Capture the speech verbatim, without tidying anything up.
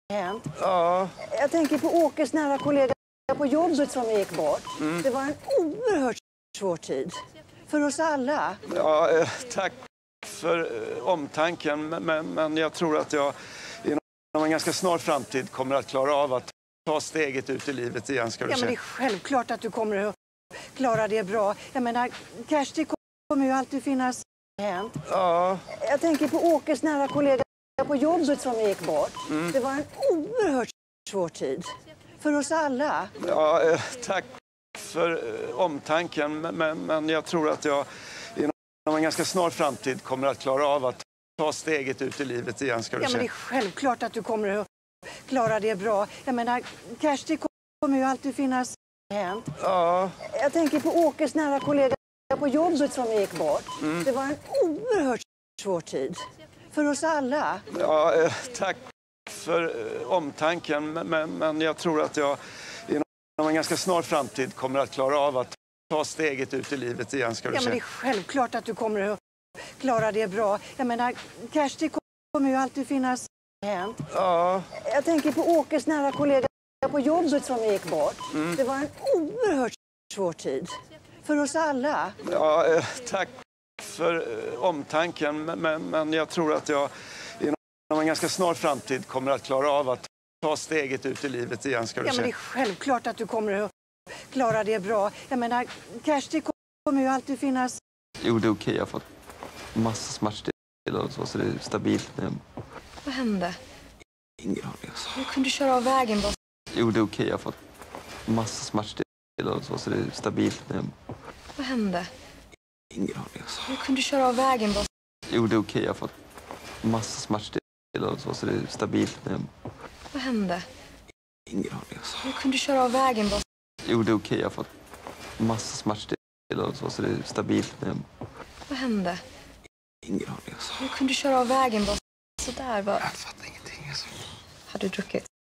hänt. Ja. Jag tänker på Åkes nära kollega på jobbet som gick bort. Mm. Det var en oerhört svår tid. För oss alla. Ja, eh, tack för eh, omtanken. Men, men jag tror att jag inom en ganska snar framtid kommer att klara av att ta steget ut i livet igen. Ska du ja, säga. Men det är självklart att du kommer att klara det bra. Jag menar, Kersti kommer ju alltid finnas hänt. Ja. Jag tänker på Åkes nära kollega på jobbet som gick bort. Mm. Det var en oerhört svår tid. För oss alla. Ja, eh, tack för eh, omtanken. Men, men jag tror att jag inom en ganska snar framtid kommer att klara av att ta steget ut i livet igen. Ska du ja, säga. Men det är självklart att du kommer att klara det bra. Jag menar, Kersti kommer ju alltid finnas hänt. Ja. Jag tänker på Åkes nära kollega på jobbet som gick bort. Mm. Det var en oerhört svår tid. För oss alla. Ja, eh, tack för eh, omtanken. Men, men jag tror att jag inom en ganska snar framtid kommer att klara av att ta steget ut i livet igen. Ska du ja, säga. Men det är självklart att du kommer att klara det bra. Jag menar, Kersti kommer ju alltid finnas hänt. Ja. Jag tänker på Åkes nära kollega på jobbet som gick bort. Mm. Det var en oerhört svår tid. För oss alla. Ja, eh, tack för eh, omtanken. Men, men jag tror att jag inom en ganska snar framtid kommer att klara av att ta steget ut i livet igen. Ska du ja, säga. Men det är självklart att du kommer att klara det bra. Jag menar, Kersti kommer ju alltid finnas. Jo, det är okej. Jag har fått massa smärtstillande och så, så det är stabilt. Vad hände? Ingen aning. Alltså. Du kunde köra av vägen bara. Jo, det är okej. Jag har fått massa smärtstillande och så, så det är stabilt. Vad hände? Ingen aning. Alltså. Du kunde köra av vägen bara. Jo, det är okej. Jag har fått massa smärtstillande och så, så det är stabilt. Vad hände? Ingen aning. Alltså. Du kunde köra av vägen bara. Jo, det är okej. Jag har fått massa smärtstillande och så, så det är stabilt. Vad hände? Ingen aning. Alltså. Du kunde köra av vägen bara. Så där var. Jag fattar ingenting. Alltså. Har du druckit?